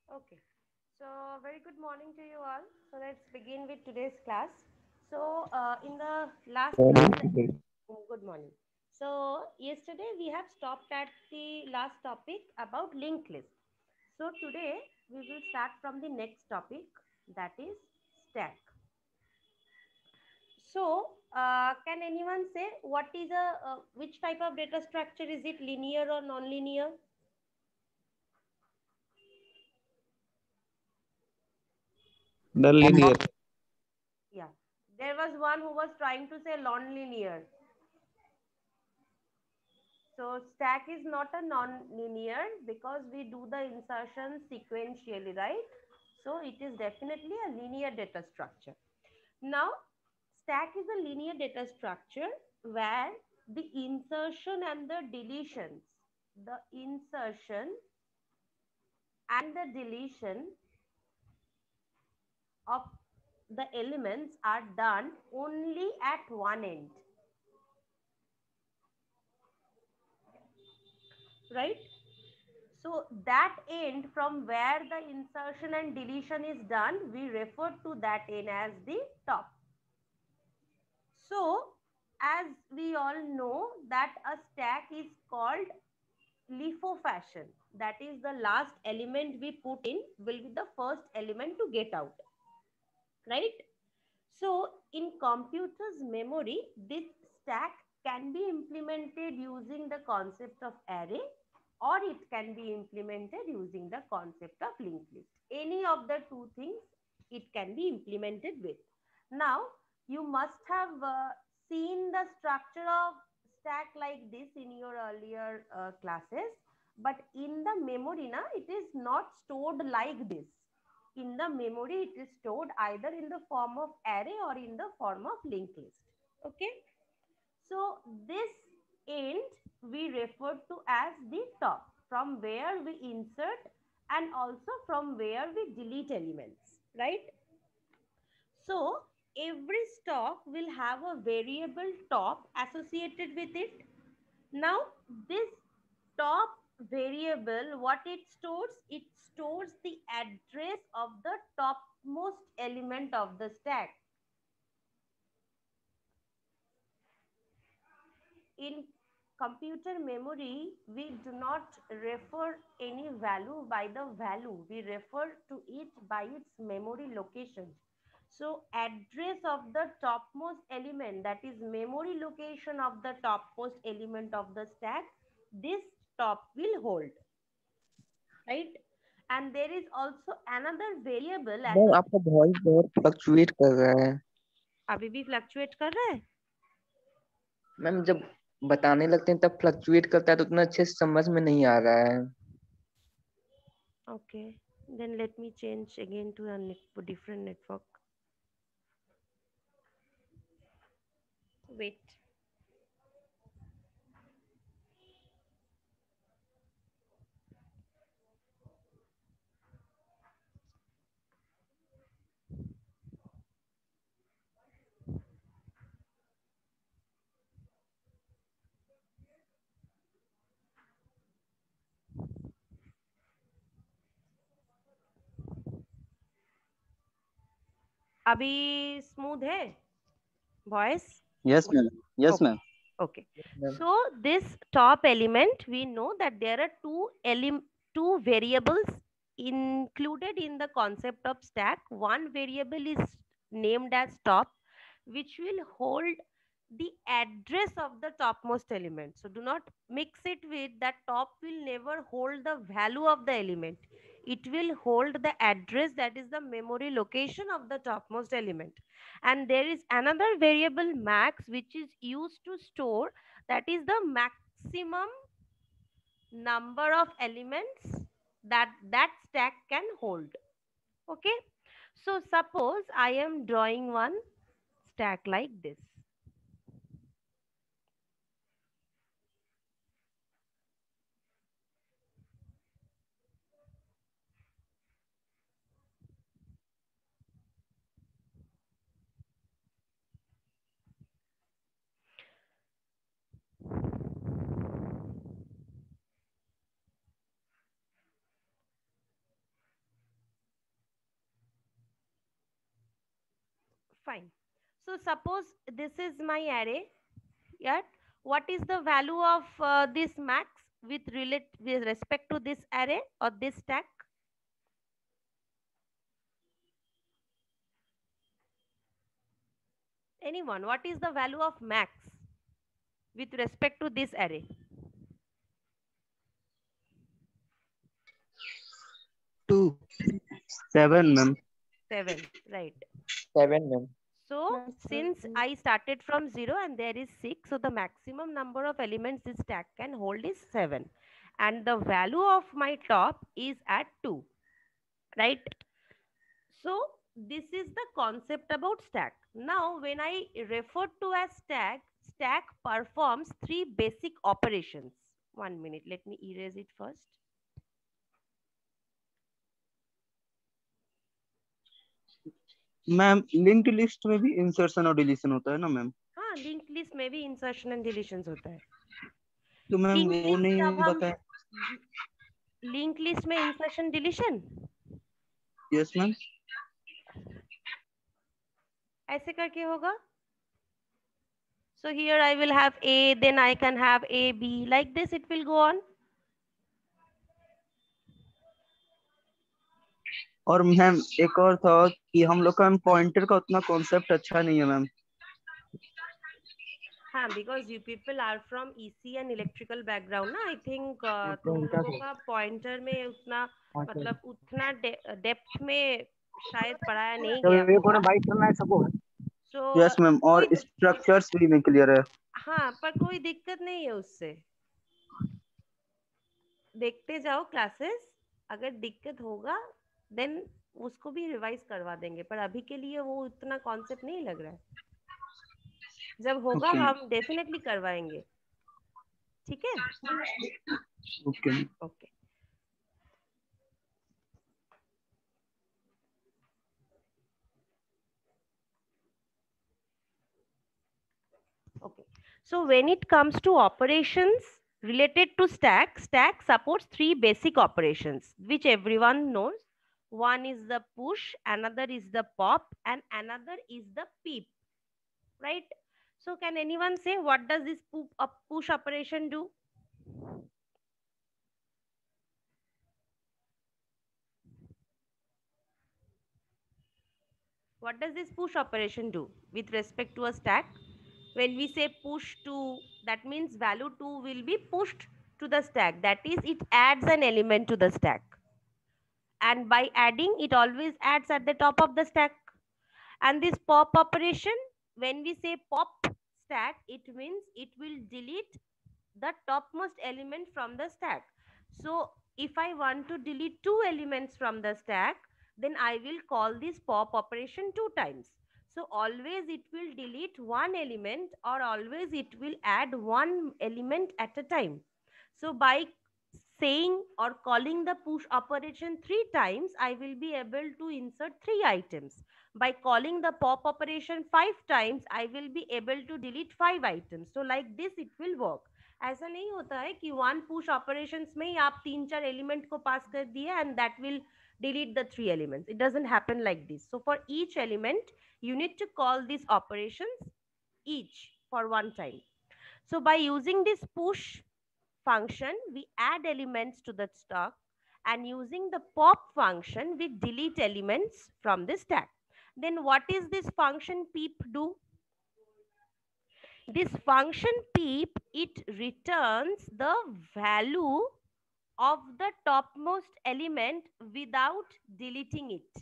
Okay, so very good morning to you all. So let's begin with today's class. So in the last class, good morning. So yesterday we have stopped at the last topic about linked list. So today we will start from the next topic, that is stack. So can anyone say what is which type of data structure, is it linear or non-linear? The linear. Yeah, there was one who was trying to say non-linear. So stack is not a non-linear because we do the insertion sequentially, right? So it is definitely a linear data structure. Now, stack is a linear data structure where the insertion and the deletions, the insertion and the deletion of the elements are done only at one end, right? So that end from where the insertion and deletion is done, we refer to that end as the top. So as we all know that a stack is called LIFO fashion. That is the last element we put in will be the first element to get out, right? So in computer's memory, this stack can be implemented using the concept of array, or it can be implemented using the concept of linked list. Any of the two things it can be implemented with. Now, you must have seen the structure of stack like this in your earlier classes, but in the memory, it is not stored like this. In the memory, it is stored either in the form of array or in the form of linked list. Okay, so this end we refer to as the top, from where we insert and also from where we delete elements, right? So every stock will have a variable top associated with it. Now this top variable, what it stores? It stores the address of the topmost element of the stack. In computer memory, we do not refer any value by the value. We refer to it by its memory location. So address of the topmost element, that is memory location of the topmost element of the stack, this top will hold, right? And there is also another variable ma'am associated. आपका voice बहुत fluctuate कर रहा है। अभी भी fluctuate कर रहा है? मैम जब बताने लगते हैं तब फ्लक्चुएट करता है तो उतना अच्छे से समझ में नहीं आ रहा है। Okay, then let me change again to a different network. Wait. अभी स्मूथ है voice? Yes, ma'am. Yes, Okay. ma'am. Okay. Ma'am So this top element, we know that there are two variables included in the concept of stack. One variable is named as top, which will hold the address of the topmost element. So do not mix it with that. Top will never hold the value of the element. It will hold the address, that is the memory location of the topmost element. And there is another variable max which is used to store, that is the maximum number of elements that stack can hold. Okay, so suppose I am drawing one stack like this. Fine. So suppose this is my array. Yeah. What is the value of this max with respect to this array or this stack? Anyone? What is the value of max with respect to this array? 2. 7, ma'am. 7, right. 7, ma'am. So since I started from 0 and there is 6, so the maximum number of elements this stack can hold is 7. And the value of my top is at 2, right? So this is the concept about stack. Now when I refer to as stack, stack performs 3 basic operations. 1 minute, let me erase it first. Ma'am linked list में भी insertion और deletion होता है ना ma'am? हाँ, link list में भी insertion and deletion होता है. तो मैम लिंक वो लिस्ट नहीं जब हम बताया. लिंक लिस्ट में इंसर्शन डिलीशन यस मैम. ऐसे करके होगा. So here I will have A, then I can have A, B. Like this it will go on. और मैम एक और था कि हम लोग का पॉइंटर का उतना कॉन्सेप्ट अच्छा नहीं है मैम. हाँ, because you people are from EC and electrical background ना, I think तुम लोगों का पॉइंटर में उतना मतलब उतना डेप्थ में शायद पढ़ाया नहीं गया होगा. So yes ma'am. और स्ट्रक्चर्स भी नहीं क्लियर है. हाँ, पर कोई दिक्कत नहीं है उससे. देखते जाओ क्लासेस, अगर दिक्कत होगा देन उसको भी रिवाइज करवा देंगे, पर अभी के लिए वो उतना कॉन्सेप्ट नहीं लग रहा है. जब होगा हम डेफिनेटली करवाएंगे. ठीक है. Okay. Okay. Okay. So when it comes to operations related to stack, stack supports 3 basic operations, which everyone knows. One is the push, another is the pop, and another is the peep, right? So can anyone say what does this push operation do? What does this push operation do with respect to a stack? When we say push 2, that means value 2 will be pushed to the stack. That is, it adds an element to the stack. And by adding, it always adds at the top of the stack. And this pop operation, when we say pop stack, it means it will delete the topmost element from the stack. So if I want to delete 2 elements from the stack, then I will call this pop operation 2 times. So always it will delete 1 element, or always it will add 1 element at a time. So by saying or calling the push operation 3 times, I will be able to insert 3 items. By calling the pop operation 5 times, I will be able to delete 5 items. So like this it will work. ऐसा नहीं होता है कि one push operations में ही आप 3-4 element को पास कर दिए and that will delete the 3 elements. It doesn't happen like this. So for each element, you need to call these operations each for one time. So by using this push function, we add elements to the stack, and using the pop function, we delete elements from the stack. Then what is this function peep do? This function peep, it returns the value of the topmost element without deleting it.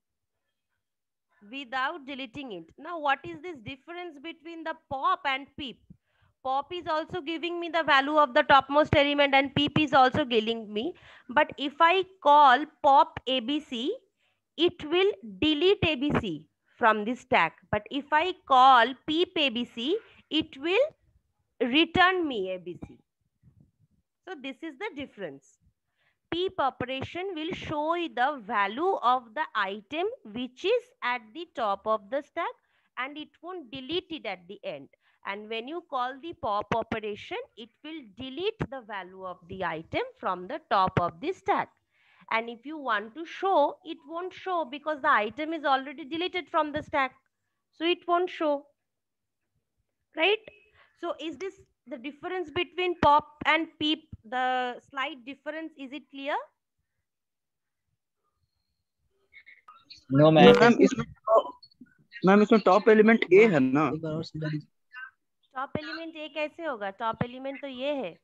Without deleting it. Now, what is this difference between the pop and peep? Pop is also giving me the value of the topmost element and peep is also giving me. But if I call pop ABC, it will delete ABC from this stack. But if I call peep ABC, it will return me ABC. So this is the difference. Peep operation will show the value of the item which is at the top of the stack, and it won't delete it at the end. And when you call the pop operation, it will delete the value of the item from the top of the stack. And if you want to show, it won't show because the item is already deleted from the stack. So it won't show, right? So is this the difference between pop and peep, the slight difference? Is it clear? No ma'am. Ma'am इसमें top element A है ना? Top element ए कैसे होगा? Top element तो ये है।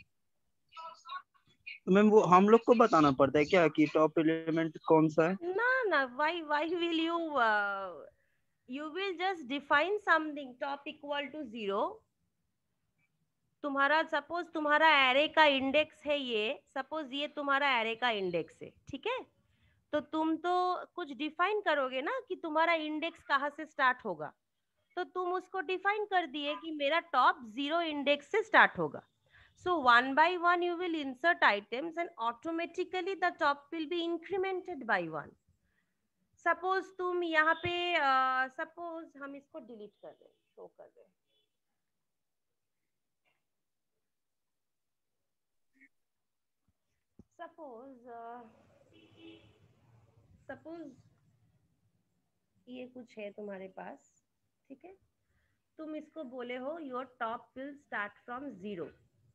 तो ma'am वो हम लोग को बताना पड़ता है क्या कि टॉप एलिमेंट कौन सा है? ना, why will you you will just define something top equal to 0। तुम्हारा सपोज तुम्हारा एरे का इंडेक्स है ये, सपोज ये तुम्हारा एरे का इंडेक्स है, ठीक है? तो तुम तो कुछ डिफाइन करोगे ना कि तुम्हारा इंडेक्स कहाँ से स्टार्ट होगा। तो तुम उसको डिफाइन कर दिए कि मेरा टॉप 0 इंडेक्स से स्टार्ट होगा। So one by one you will insert items and automatically the top will be incremented by 1। Suppose तुम यहाँ पे सपोज हम इसको डिलीट कर रहे हैं, शो कर रहे हैं। सपोज ये कुछ है तुम्हारे पास, ठीक है? तुम इसको बोले हो your top will start from 0।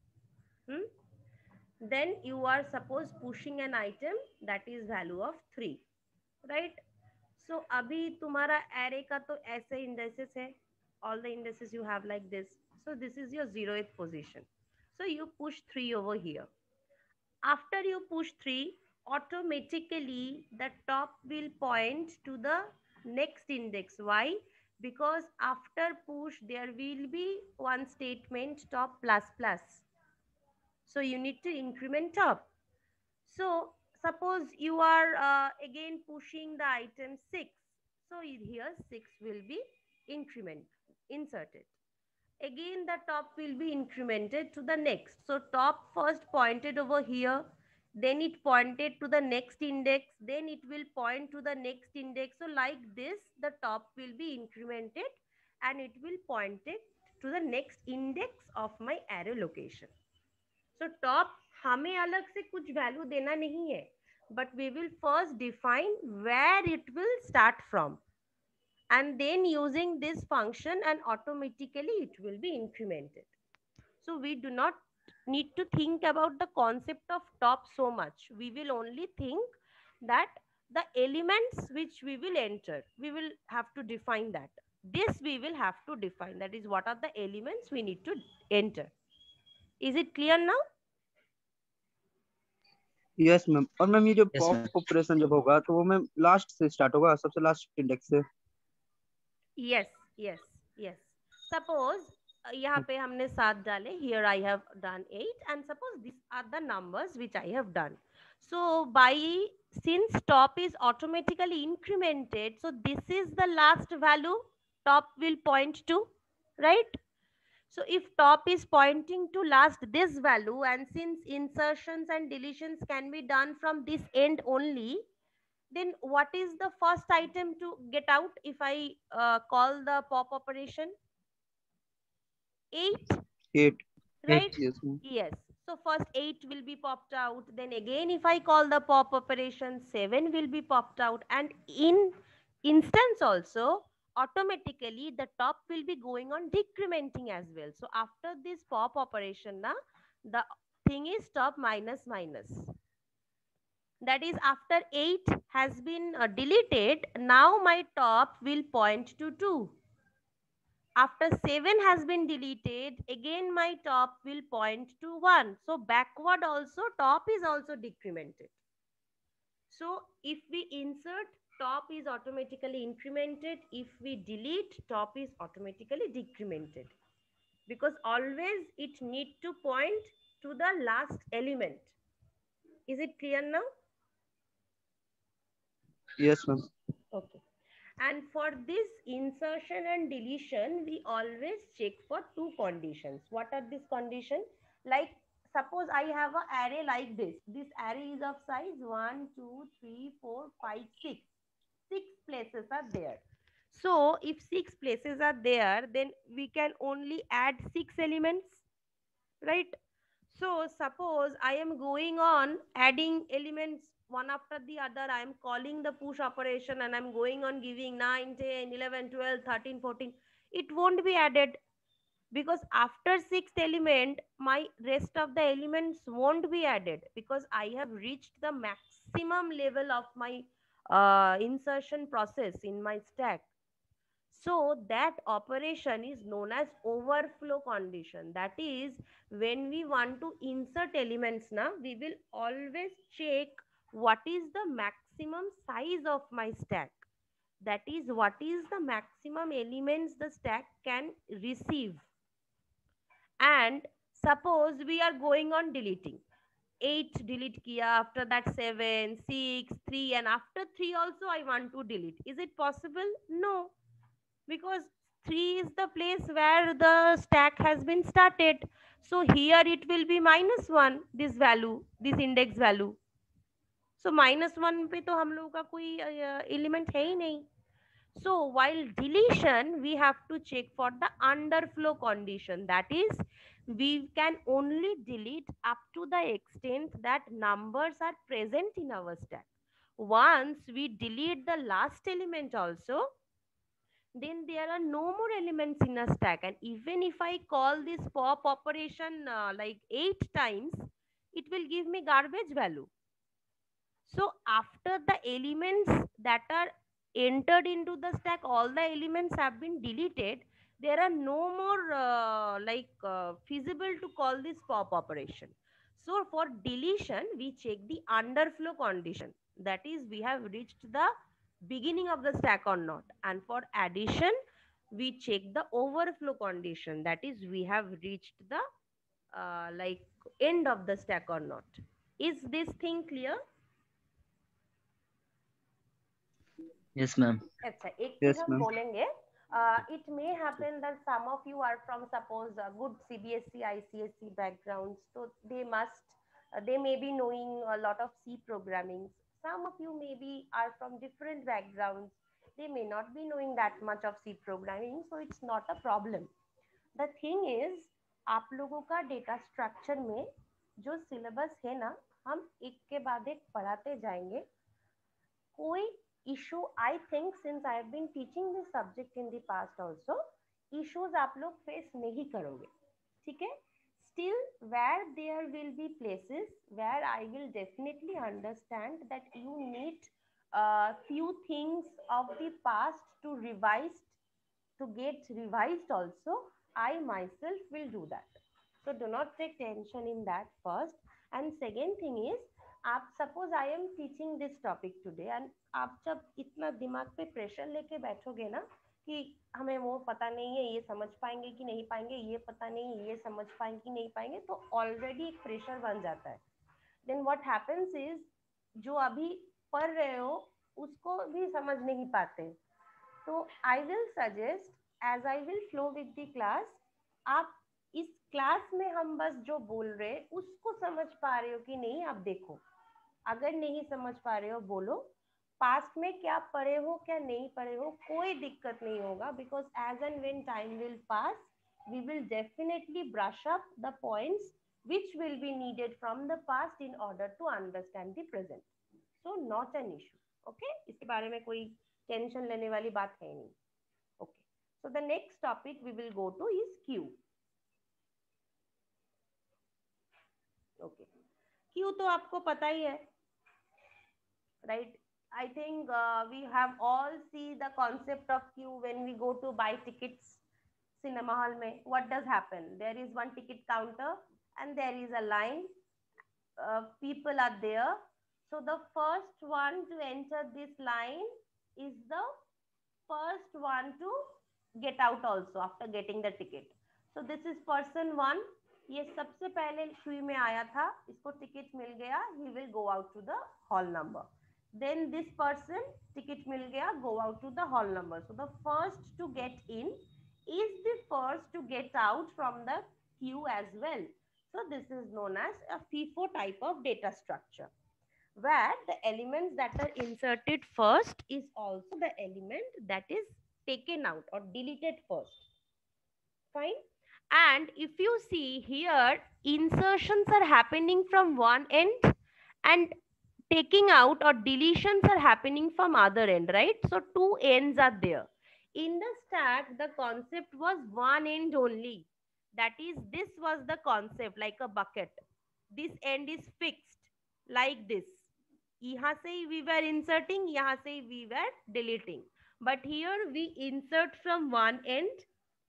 then you are suppose pushing an item that is value of 3, right? So अभी तुम्हारा array का तो ऐसे indices है, all the indices you have like this, so this is your 0th position, so you push 3 over here. After you push 3, automatically the top will point to the next index. Why? Because after push there will be one statement top plus plus, so you need to increment top. So suppose you are again pushing the item 6, so here 6 will be inserted. Again the top will be incremented to the next. So top first pointed over here, then it pointed to the next index, then it will point to the next index. So like this the top will be incremented and it will point it to the next index of my array location. So top हमें अलग से कुछ value देना नहीं है, but we will first define where it will start from, and then using this function and automatically it will be incremented. So we do not need to think about the concept of top so much. We will only think that the elements which we will enter, we will have to define that. This we will have to define, that is what are the elements we need to enter. Is it clear now? Yes ma'am. और ma'am ये जो Yes, ma'am. Pop operation जब होगा तो वो ma'am last से start होगा, सबसे लास्ट इंडेक्स से? yes suppose यहाँ पे हमने 7 डाले, here I have done 8 and suppose these are the numbers which I have done. So by since top is automatically incremented, so this is the last value top will point to, right? So if top is pointing to last this value, and since insertions and deletions can be done from this end only, then what is the first item to get out if I call the pop operation? 8, 8। right? Yes ma'am. Yes. So first 8 will be popped out. Then again if I call the pop operation, 7 will be popped out. And in instance also, automatically the top will be going on decrementing as well. So after this pop operation, the thing is top minus minus. That is after 8 has been deleted, now my top will point to 2. After 7 has been deleted, again my top will point to 1. So backward also top is also decremented. So if we insert, top is automatically incremented. If we delete, top is automatically decremented. Because always it need to point to the last element. Is it clear now? Yes ma'am. Okay. And for this insertion and deletion, we always check for 2 conditions. What are these conditions? Like suppose I have an array like this. This array is of size 1, 2, 3, 4, 5, 6. 6 places are there. So if 6 places are there, then we can only add 6 elements, right? So suppose I am going on adding elements one after the other I am calling the push operation and I'm going on giving 9, 10, 11, 12, 13, 14, it won't be added, because after sixth element my rest of the elements won't be added, because I have reached the maximum level of my insertion process in my stack. So that operation is known as overflow condition. That is, when we want to insert elements now, we will always check what is the maximum size of my stack. That is, what is the maximum elements the stack can receive. And suppose we are going on deleting. 8 delete kiya, after that 7, 6, 3, and after 3 also I want to delete. Is it possible? No, because 3 is the place where the stack has been started. So here it will be -1, this value, this index value. So -1 पे तो हम लोगों का कोई element है ही नहीं. So while deletion, we have to check for the underflow condition. That is, we can only delete up to the extent that numbers are present in our stack. Once we delete the last element also, then there are no more elements in a stack. And even if I call this pop operation like 8 times, it will give me garbage value. So after the elements that are entered into the stack, all the elements have been deleted, there are no more feasible to call this pop operation. So for deletion, we check the underflow condition. That is, we have reached the beginning of the stack or not. And for addition, we check the overflow condition. That is, we have reached the end of the stack or not. Is this thing clear? Yes, ma'am. अच्छा, एक Yes, चीज हम ma'am. बोलेंगे. It may happen that some of you are from suppose good CBSE, ICSE backgrounds, so they may be knowing a lot of C programming. Some of you maybe are from different backgrounds. They may not be knowing that much of C programming, so it's not a problem. The thing is, आप लोगों का data structure में जो syllabus है ना, हम एक के बाद एक पढ़ाते जाएंगे. कोई issue, I think since I have been teaching this subject in the past also, issues आप लोग face नहीं करोगे. ठीक है? Still, where there will be places where I will definitely understand that you need few things of the past to revise, to get revised also, I myself will do that. So do not take tension in that first. And second thing is, आप suppose I am teaching this topic today and आप जब इतना दिमाग पे pressure लेके बैठोगे ना कि हमें वो पता नहीं है, ये समझ पाएंगे कि नहीं पाएंगे, ये पता नहीं है, ये समझ पाएंगे कि नहीं पाएंगे, तो ऑलरेडी एक प्रेशर बन जाता है. देन व्हाट हैपेंस इज, जो अभी पढ़ रहे हो उसको भी समझ नहीं पाते. तो I will suggest, as I will flow with the class, आप इस क्लास में हम बस जो बोल रहे हैं उसको समझ पा रहे हो कि नहीं, आप देखो. अगर नहीं समझ पा रहे हो बोलो. पास्ट में क्या पढ़े हो क्या नहीं पढ़े हो कोई दिक्कत नहीं होगा, because as and when time will pass we will definitely brush up the points which will be needed from the past in order to understand the present. So not an issue. Okay, इसके बारे में कोई tension लेने वाली बात है नहीं. Okay, so the next topic we will go to is Q. Okay, Q तो आपको पता ही है, right? I think we have all see the concept of queue when we go to buy tickets cinema hall mein. What does happen? There is one ticket counter and there is a line. People are there. So the first one to enter this line is the first one to get out also after getting the ticket. So this is person one. ये सबसे पहले Q में आया था, इसको ticket मिल गया, he will go out to the hall number. Then this person ticket मिल गया, go out to the hall number. So the first to get in is the first to get out from the queue as well. So this is known as a FIFO type of data structure, where the elements that are inserted first is also the element that is taken out or deleted first. Fine. And if you see here, insertions are happening from one end and taking out or deletions are happening from other end, right? So two ends are there. In the stack, the concept was one end only. That is, this was the concept, like a bucket. This end is fixed, like this. यहाँ से ही we were inserting, यहाँ से ही we were deleting. But here we insert from one end,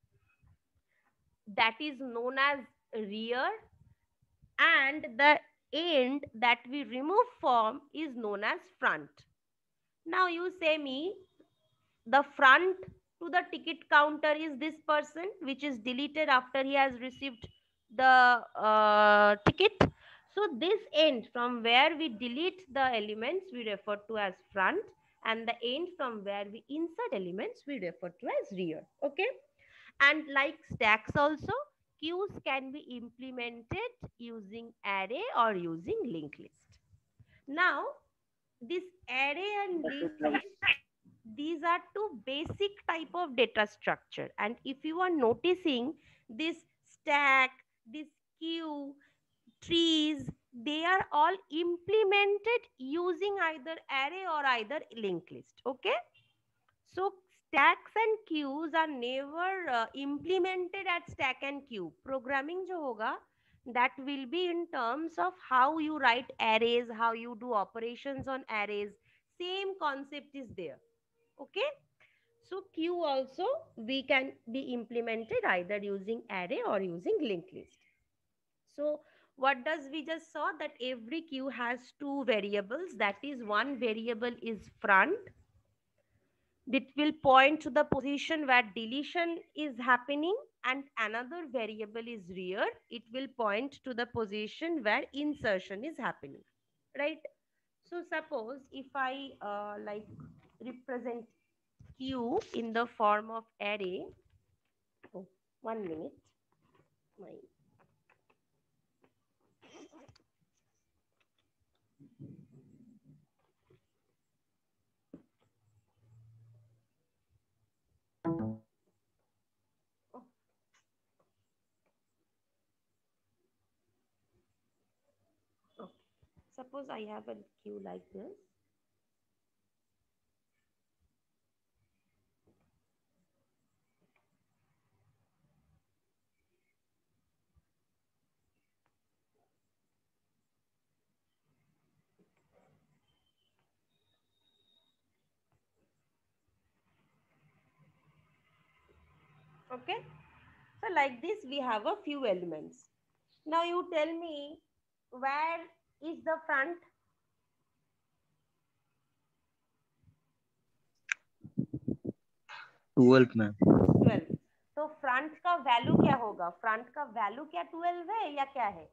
that is known as rear, and the end that we remove from is known as front. Now you say me, the front to the ticket counter is this person, which is deleted after he has received the ticket. So this end from where we delete the elements we refer to as front, and the end from where we insert elements we refer to as rear. Okay. And like stacks also, queues can be implemented using array or using linked list. Now, this array and linked list, these are two basic type of data structure. And if you are noticing, this stack, this queue, trees, they are all implemented using either array or either linked list. Okay. So stacks and queues are never implemented at stack and queue. Programming जो होगा, that will be in terms of how you write arrays, how you do operations on arrays. Same concept is there. Okay. So queue also we can be implemented either using array or using linked list. So what does we just saw, that every queue has two variables. That is, one variable is front. It will point to the position where deletion is happening, and another variable is rear. It will point to the position where insertion is happening, right? So suppose if I like represent q in the form of array. Oh, 1 minute. My oh. Okay. Suppose I have a queue like this. Okay. So like this, we have a few elements. Now you tell me, where is the front? 12 में 12. तो front का value क्या होगा? Front का value क्या 12 है या क्या है?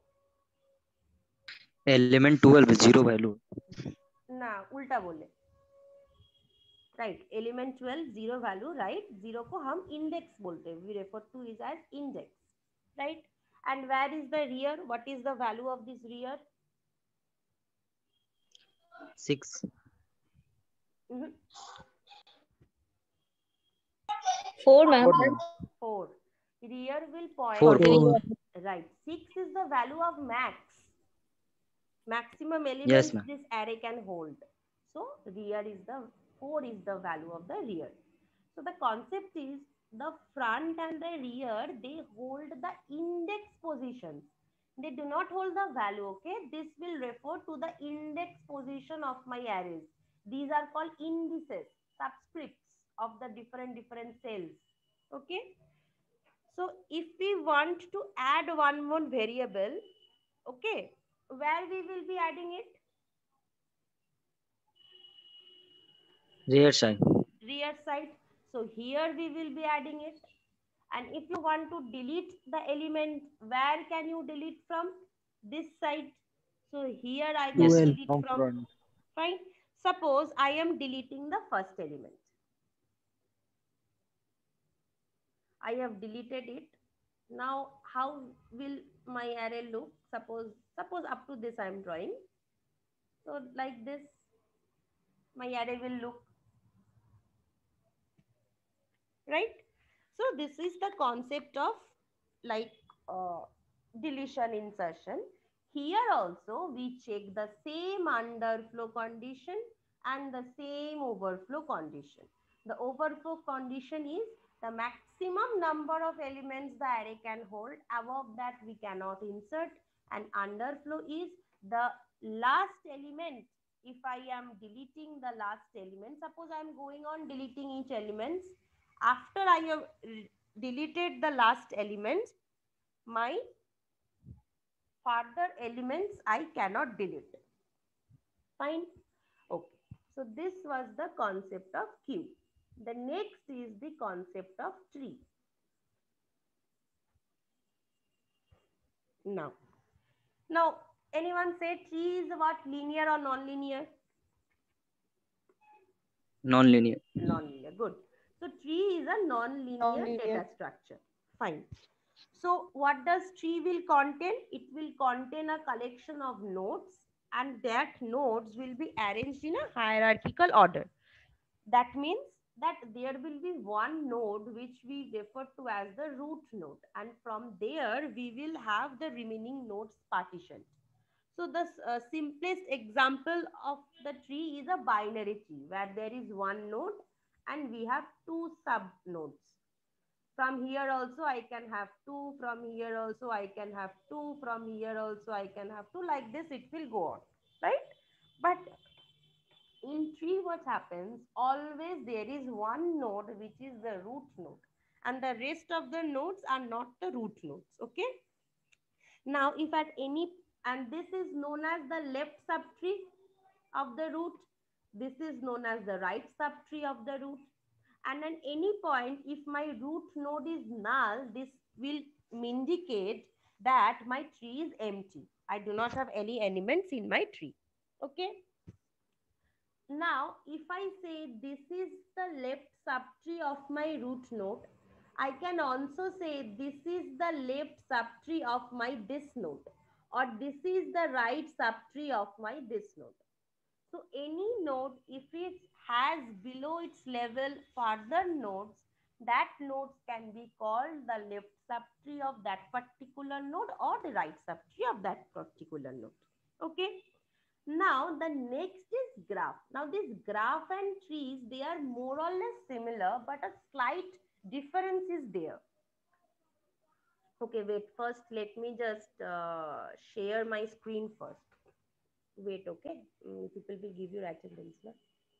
एलिमेंट 12 जीरो वैल्यू ना, उल्टा बोले. Right, element 12 zero value, right. Zero को हम इंडेक्स बोलते हैं, we refer to is as index, right. And where is the rear? What is the value of this rear? 6 4 ma'am. 4. Rear will point. 4 Right. 6 is the value of max. Maximum elements Yes, ma'am. this array can hold. So rear is the 4 is the value of the rear. So the concept is the front and the rear, they hold the index positions. They do not hold the value. Okay. This will refer to the index position of my arrays. These are called indices, subscripts of the different cells. Okay. So if we want to add one more variable, okay, where we will be adding it? rear side Rear side. So here we will be adding it. And if you want to delete the element, where can you delete from? This side. So here I can Yes, delete from from. front. Fine. Suppose I am deleting the first element. I have deleted it. Now how will my array look? Suppose up to this I am drawing. So like this, my array will look. Right? So this is the concept of like deletion, insertion. Here also we check the same underflow condition and the same overflow condition. The overflow condition is the maximum number of elements the array can hold. Above that we cannot insert. And underflow is the last element. If I am deleting the last element, suppose I am going on deleting each element. After I have deleted the last element, my further elements I cannot delete. Fine. Okay. So this was the concept of queue. The next is the concept of tree. Now, anyone say tree is what, linear or non-linear? Non-linear. Non-linear. Good. So tree is a non-linear data structure. Fine. So what does tree will contain? It will contain a collection of nodes, and that nodes will be arranged in a hierarchical order. That means that there will be one node which we refer to as the root node, and from there we will have the remaining nodes partitioned. So the simplest example of the tree is a binary tree where there is one node and we have two sub nodes. From here also I can have two, from here also I can have two, from here also I can have two, like this it will go on, right? But in tree what happens, always there is one node which is the root node, and the rest of the nodes are not the root nodes. Okay, now if at any, and this is known as the left subtree of the root, this is known as the right subtree of the root, and at any point if my root node is null, this will indicate that my tree is empty. I do not have any elements in my tree. Okay, now if I say this is the left subtree of my root node, I can also say this is the left subtree of my this node, or this is the right subtree of my this node. So any node, if it has below its level further nodes, that nodes can be called the left subtree of that particular node or the right subtree of that particular node. Okay. Now the next is graph. Now this graph and trees, they are more or less similar, but a slight difference is there. Okay, wait, first let me just share my screen first. Wait, okay, people will give you attendance. No?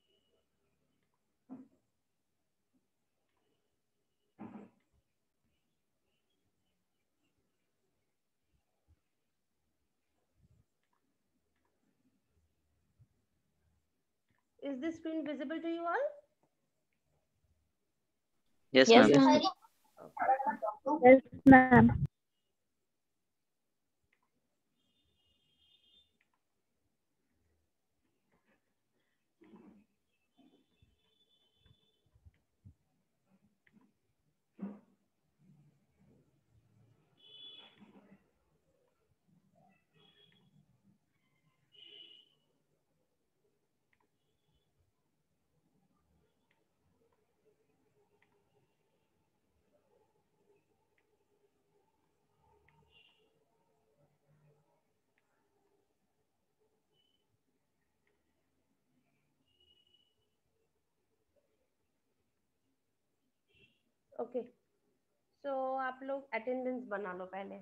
Is this screen visible to you all? Yes, Yes, ma'am. ma'am. Yes, ma'am. Okay, so आप लोग attendance बना लो पहले.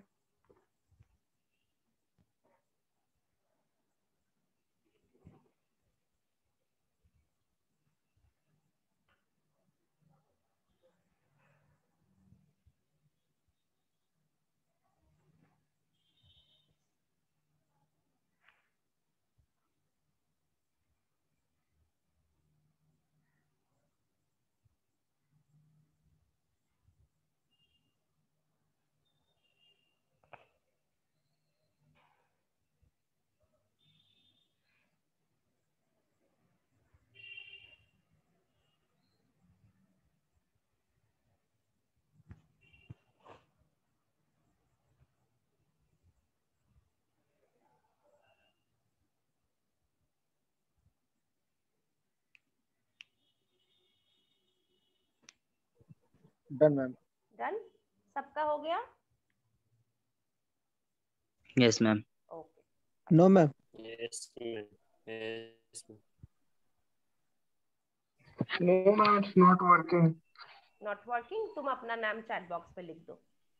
Done ma'am. Done, सबका हो गया? Yes, ma'am. Okay, No, ma'am. Yes, ma'am. Yes, ma'am. No, ma'am, it's not working. Not working? तुम अपना नाम चैट बॉक्स में लिख दो।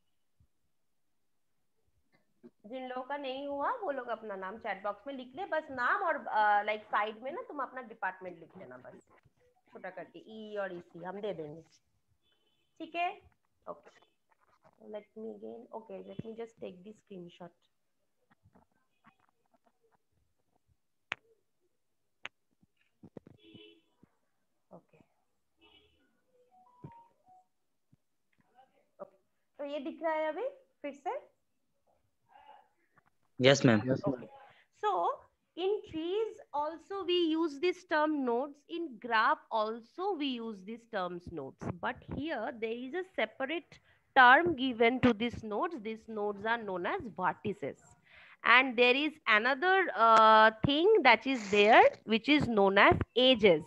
जिन लोगों का नहीं हुआ वो लोग अपना नाम चैट बॉक्स में लिख ले, बस नाम और लाइक साइड में ना तुम अपना डिपार्टमेंट लिख लेना, बस छोटा करके ई और ईसी हम दे देंगे, ठीक है? Okay, let me again, okay let me just take the screenshot. Okay okay, तो ये दिख रहा है अभी फिर से? Yes, ma'am. Yes, ma'am. Okay. So in trees also we use this term nodes. In graph also we use this terms nodes. But here there is a separate term given to these nodes. These nodes are known as vertices. And there is another thing that is there which is known as edges.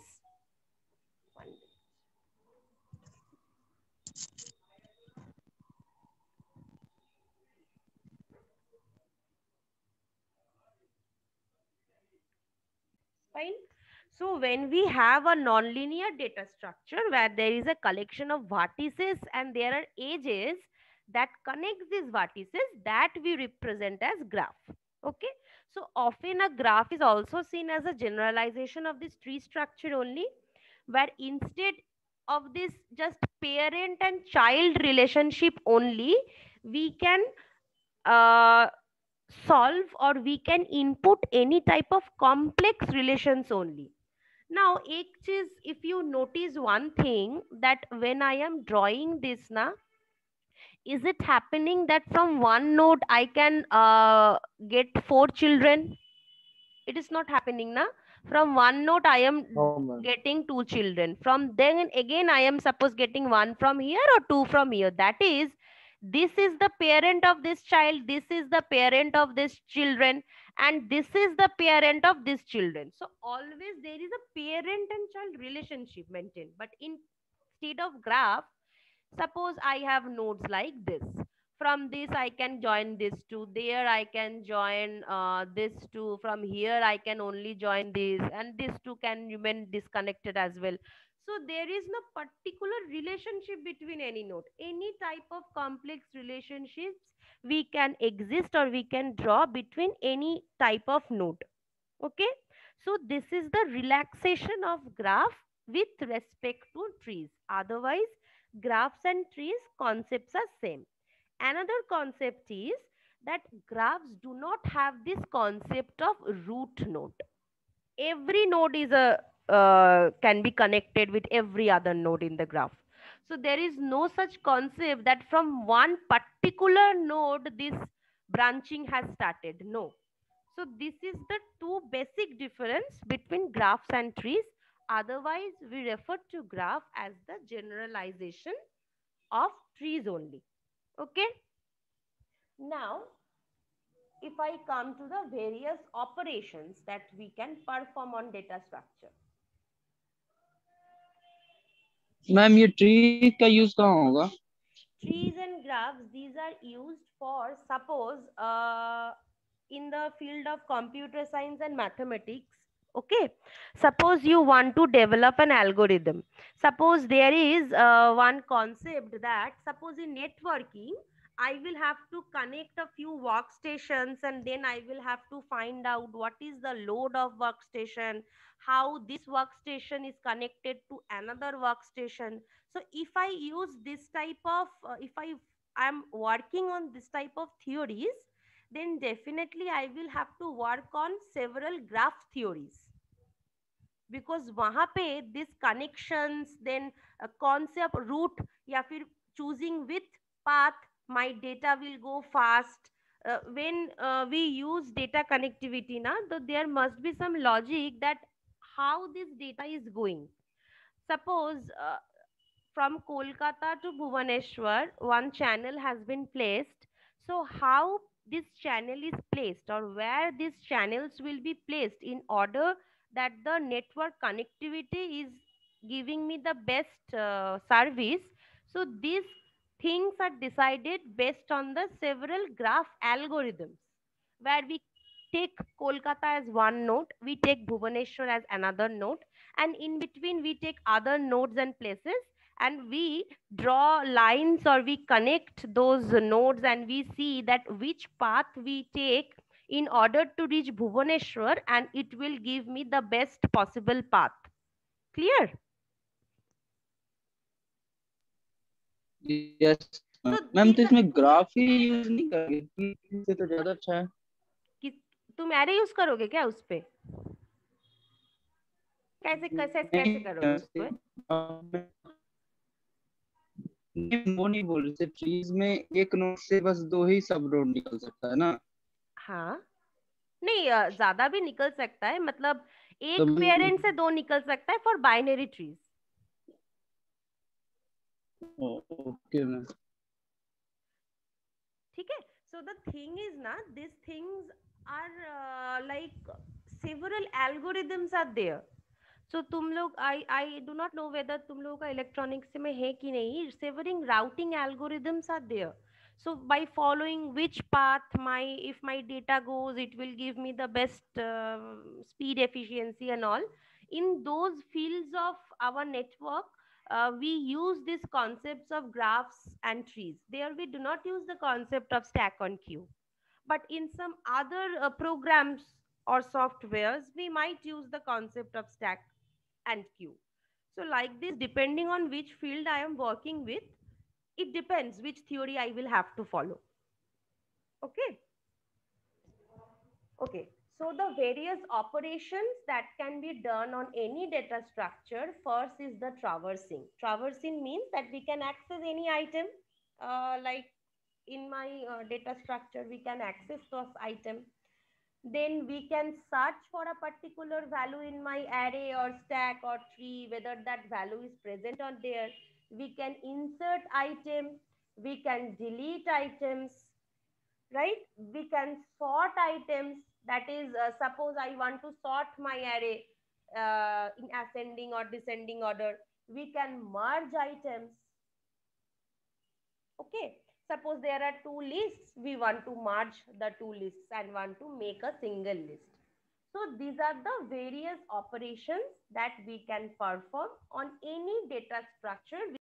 Fine. So when we have a nonlinear data structure where there is a collection of vertices and there are edges that connects these vertices, that we represent as graph. Okay. So often a graph is also seen as a generalization of this tree structure only, where instead of this just parent and child relationship only, we can solve or we can input any type of complex relations only. Now, ek cheez, if you notice one thing, that when I am drawing this na, is it happening that from one node I can get 4 children? It is not happening na. From one node I am No, ma'am. getting 2 children. From then again I am suppose getting 1 from here or 2 from here. That is, this is the parent of this child, this is the parent of this children, and this is the parent of this children. So always there is a parent and child relationship maintained. But instead of graph, suppose I have nodes like this. From this I can join this to there, I can join this to, from here I can only join this, and this two can remain disconnected as well. So there is no particular relationship between any node. Any type of complex relationships we can exist or we can draw between any type of node. Okay. So this is the relaxation of graph with respect to trees. Otherwise, graphs and trees concepts are same. Another concept is that graphs do not have this concept of root node. Every node is a can be connected with every other node in the graph. So there is no such concept that from one particular node this branching has started. No. So this is the two basic difference between graphs and trees. Otherwise, we refer to graph as the generalization of trees only. Okay. Now, if I come to the various operations that we can perform on data structure. Ma'am ये tree का use कहाँ होगा? Trees and graphs, these are used for, suppose in the field of computer science and mathematics. Okay, suppose you want to develop an algorithm. Suppose there is one concept that, suppose in networking I will have to connect a few workstations, and then I will have to find out what is the load of workstation, how this workstation is connected to another workstation. So if I use this type of if I am working on this type of theories, then definitely I will have to work on several graph theories, because वहाँ पे this connections, then concept root, या फिर choosing with path, my data will go fast. When we use data connectivity na, so there must be some logic that how this data is going. Suppose from Kolkata to Bhubaneswar, one channel has been placed. So how this channel is placed, or where these channels will be placed in order that the network connectivity is giving me the best service. So these things are decided based on the several graph algorithms, where we take Kolkata as one node, we take Bhubaneswar as another node, and in between we take other nodes and places, and we draw lines or we connect those nodes, and we see that which path we take in order to reach Bhubaneswar, and it will give me the best possible path. Clear? Yes So मैम, तो these are इसमें graph ही use नहीं करेंगे, tree से तो ज्यादा अच्छा है। तुम एरे यूज करोगे क्या उस पे? कैसे कैसे कैसे करोगे उस पे? नहीं, वो नहीं बोल रहे, ट्रीज में एक नोड से बस 2 ही सब नोड निकल सकता है ना। हाँ, नहीं ज्यादा भी निकल सकता है, मतलब एक तो पेरेंट से 2 निकल सकता है for binary trees. Okay ma'am. ठीक है, सो द थिंग इज ना, this things are like several algorithms are there. So तुम लोग, I do not know whether तुम लोगों का इलेक्ट्रॉनिक्स में है कि नहीं, several routing algorithms are there. So by following which path if my data goes, it will give me the best speed efficiency and all. In those fields of our network, we use these concepts of graphs and trees. There we do not use the concept of stack on queue. But in some other programs or softwares, we might use the concept of stack and queue. So like this, depending on which field I am working with, it depends which theory I will have to follow. Okay. Okay. So the various operations that can be done on any data structure, first is the traversing. Traversing means that we can access any item, like in my data structure, we can access those items. Then we can search for a particular value in my array or stack or tree, whether that value is present on there. We can insert items, we can delete items, right? We can sort items. That is, suppose I want to sort my array in ascending or descending order. We can merge items. Okay. Suppose there are 2 lists, we want to merge the 2 lists and want to make a single list. So these are the various operations that we can perform on any data structure